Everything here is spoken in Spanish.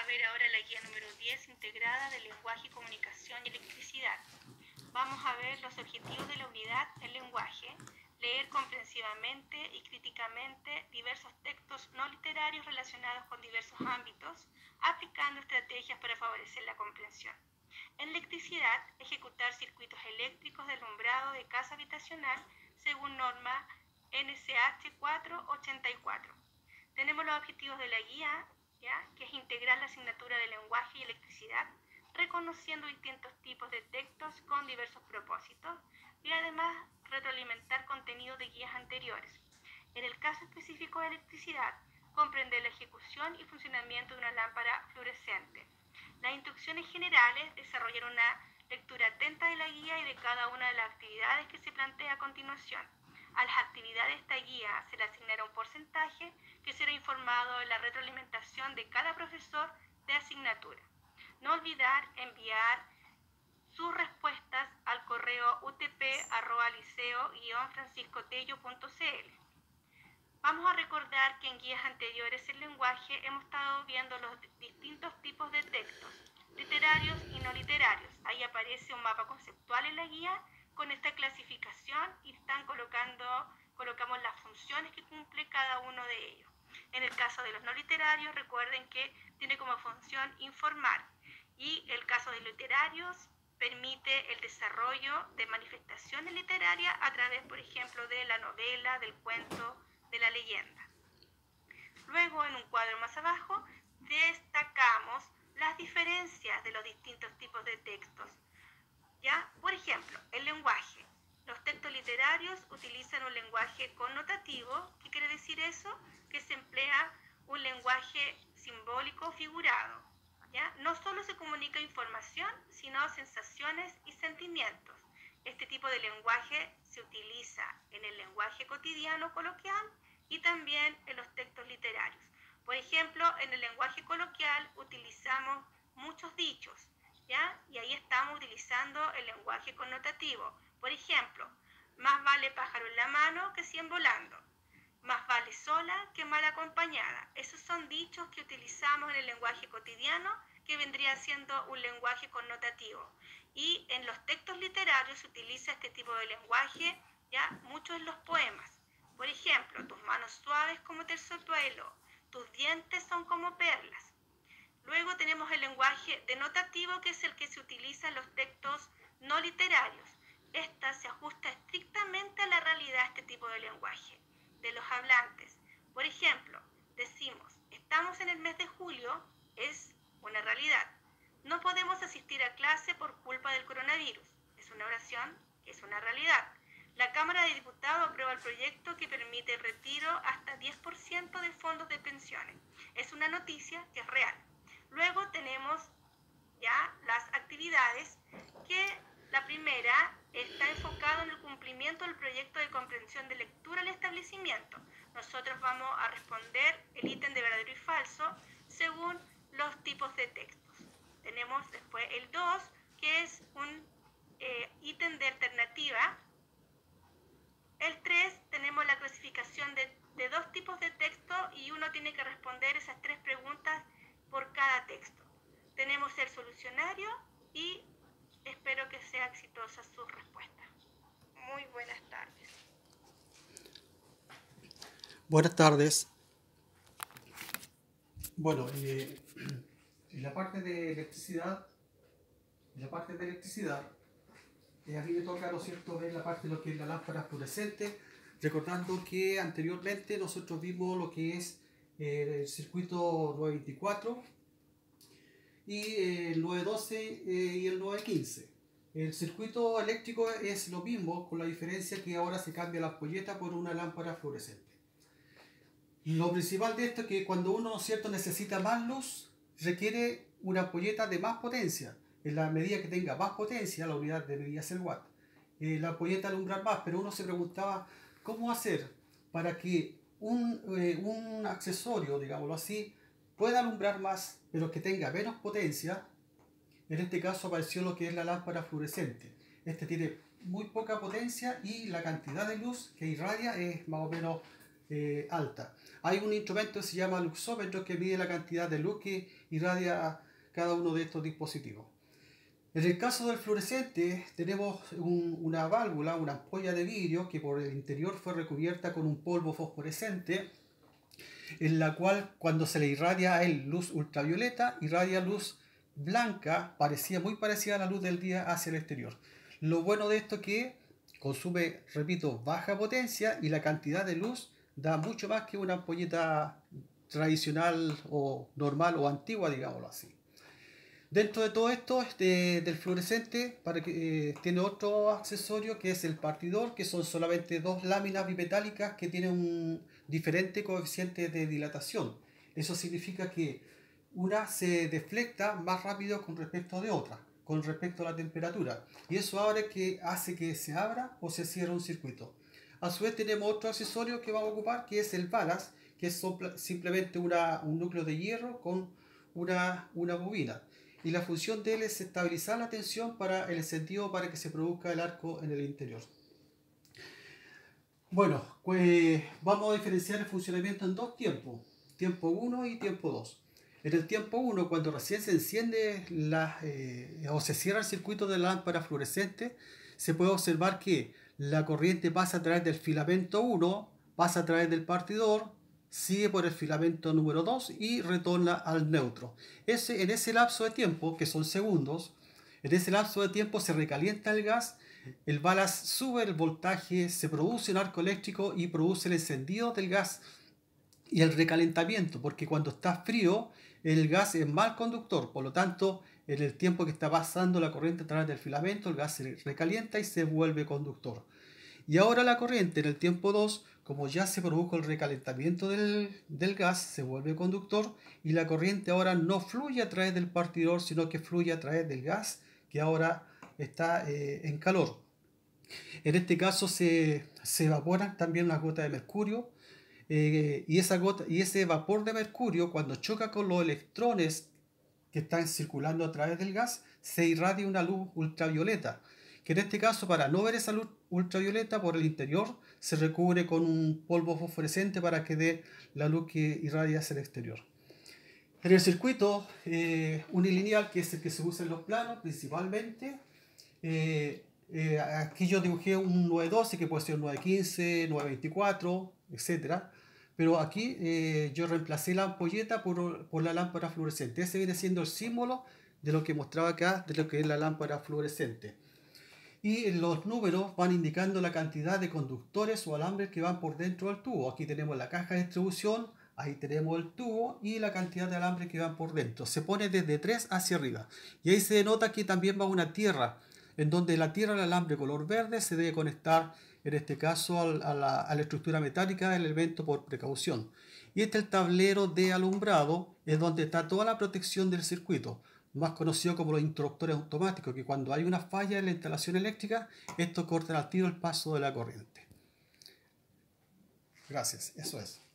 ver ahora la guía número 10 integrada de lenguaje, comunicación y electricidad. Vamos a ver los objetivos de la unidad en lenguaje, leer comprensivamente y críticamente diversos textos no literarios relacionados con diversos ámbitos, aplicando estrategias para favorecer la comprensión. En electricidad, ejecutar circuitos eléctricos de alumbrado de casa habitacional según norma NCH 484. Tenemos los objetivos de la guía, que es integrar la asignatura de lenguaje y electricidad, reconociendo distintos tipos de textos con diversos propósitos y además retroalimentar contenido de guías anteriores. En el caso específico de electricidad, comprender la ejecución y funcionamiento de una lámpara fluorescente. Las instrucciones generales, desarrollar una lectura atenta de la guía y de cada una de las actividades que se plantea a continuación. A las actividades de esta guía se le asignará un porcentaje que será informado en la retroalimentación de cada profesor de asignatura. No olvidar enviar sus respuestas al correo utp@liceo-franciscotello.cl. Vamos a recordar que en guías anteriores en lenguaje hemos estado viendo los distintos tipos de textos, literarios y no literarios. Ahí aparece un mapa conceptual en la guía con esta clasificación y colocamos las funciones que cumple cada uno de ellos. En el caso de los no literarios, recuerden que tiene como función informar, y el caso de literarios permite el desarrollo de manifestaciones literarias a través, por ejemplo, de la novela, del cuento, de la leyenda. Luego, en un cuadro más abajo, destacamos las diferencias de los distintos tipos de textos. Por ejemplo, el lenguaje. Los textos literarios utilizan un lenguaje connotativo. ¿Qué quiere decir eso? Que se emplea un lenguaje simbólico figurado. No solo se comunica información, sino sensaciones y sentimientos. Este tipo de lenguaje se utiliza en el lenguaje cotidiano coloquial y también en los textos literarios. Por ejemplo, en el lenguaje coloquial utilizamos muchos dichos, y ahí estamos utilizando el lenguaje connotativo. Por ejemplo, más vale pájaro en la mano que 100 volando. Más vale sola que mal acompañada. Esos son dichos que utilizamos en el lenguaje cotidiano, que vendría siendo un lenguaje connotativo. Y en los textos literarios se utiliza este tipo de lenguaje, mucho en los poemas. Por ejemplo, tus manos suaves como terciopelo, tus dientes son como perlas. Luego tenemos el lenguaje denotativo, que es el que se utiliza en los textos no literarios. Esta se ajusta estrictamente a la realidad, este tipo de lenguaje, de los hablantes. Por ejemplo, decimos, estamos en el mes de julio, es una realidad. No podemos asistir a clase por culpa del coronavirus. Es una oración, es una realidad. La Cámara de Diputados aprueba el proyecto que permite el retiro hasta 10% de fondos de pensiones. Es una noticia que es real. Luego tenemos las actividades, que la primera está enfocada en el cumplimiento del proyecto de comprensión de lectura al establecimiento. Nosotros vamos a responder el ítem de verdadero y falso según los tipos de textos. Tenemos después el 2, que es un ítem de alternativa. El 3 tenemos la clasificación de dos tipos de texto y uno tiene que responder esas 3 preguntas por cada texto. Tenemos el solucionario y espero que sea exitosa su respuesta. Muy buenas tardes. Buenas tardes. Bueno, en la parte de electricidad, a mí me toca, ¿no es cierto?, ver la parte de lo que es la lámpara fluorescente, recordando que anteriormente nosotros vimos lo que es el circuito 924 y el 912 y el 915. El circuito eléctrico es lo mismo, con la diferencia que ahora se cambia la ampolleta por una lámpara fluorescente. Lo principal de esto es que cuando uno, ¿no es cierto?, necesita más luz, requiere una ampolleta de más potencia. En la medida que tenga más potencia, la unidad de medida es el watt, la ampolleta alumbra más, pero uno se preguntaba cómo hacer para que un accesorio, digámoslo así, pueda alumbrar más, pero que tenga menos potencia. En este caso apareció lo que es la lámpara fluorescente. Este tiene muy poca potencia y la cantidad de luz que irradia es más o menos alta. Hay un instrumento que se llama luxómetro que mide la cantidad de luz que irradia cada uno de estos dispositivos. En el caso del fluorescente tenemos una válvula, una ampolla de vidrio que por el interior fue recubierta con un polvo fosforescente, en la cual cuando se le irradia a él luz ultravioleta, irradia luz blanca, muy parecida a la luz del día hacia el exterior. Lo bueno de esto es que consume, repito, baja potencia y la cantidad de luz da mucho más que una ampolleta tradicional o normal o antigua, digámoslo así. Dentro de todo esto del fluorescente tiene otro accesorio que es el partidor, que son solamente dos láminas bimetálicas que tienen un diferente coeficiente de dilatación. Eso significa que una se deflecta más rápido con respecto de otra, con respecto a la temperatura. Y eso ahora hace que se abra o se cierre un circuito. A su vez tenemos otro accesorio que vamos a ocupar, que es el ballast, que es simplemente un núcleo de hierro con una bobina. Y la función de él es estabilizar la tensión para el encendido para que se produzca el arco en el interior. Bueno, pues vamos a diferenciar el funcionamiento en dos tiempos, tiempo 1 y tiempo 2. En el tiempo 1, cuando recién se enciende o se cierra el circuito de la lámpara fluorescente, se puede observar que la corriente pasa a través del filamento 1, pasa a través del partidor, sigue por el filamento número 2 y retorna al neutro. En ese lapso de tiempo, que son segundos, en ese lapso de tiempo se recalienta el gas, el ballast sube el voltaje, se produce un arco eléctrico y produce el encendido del gas y el recalentamiento, porque cuando está frío el gas es mal conductor, por lo tanto en el tiempo que está pasando la corriente a través del filamento el gas se recalienta y se vuelve conductor. Y ahora la corriente en el tiempo 2, como ya se produjo el recalentamiento del gas, se vuelve conductor y la corriente ahora no fluye a través del partidor, sino que fluye a través del gas que ahora está en calor. En este caso se evaporan también las gotas de mercurio y ese vapor de mercurio, cuando choca con los electrones que están circulando a través del gas, se irradia una luz ultravioleta, que en este caso, para no ver esa luz ultravioleta por el interior, se recubre con un polvo fosforescente para que dé la luz que irradia hacia el exterior. En el circuito unilineal, que es el que se usa en los planos principalmente, aquí yo dibujé un 912 que puede ser un 915, 924, etc. Pero aquí yo reemplacé la ampolleta por la lámpara fluorescente. Ese viene siendo el símbolo de lo que mostraba acá, de lo que es la lámpara fluorescente. Y los números van indicando la cantidad de conductores o alambres que van por dentro del tubo. Aquí tenemos la caja de distribución, ahí tenemos el tubo y la cantidad de alambres que van por dentro. Se pone desde 3 hacia arriba. Y ahí se denota que también va una tierra, en donde la tierra, el alambre color verde, se debe conectar, en este caso, a la estructura metálica del elemento por precaución. Y este es el tablero de alumbrado, es donde está toda la protección del circuito, más conocido como los interruptores automáticos, que cuando hay una falla en la instalación eléctrica, estos cortan al tiro el paso de la corriente. Gracias, eso es.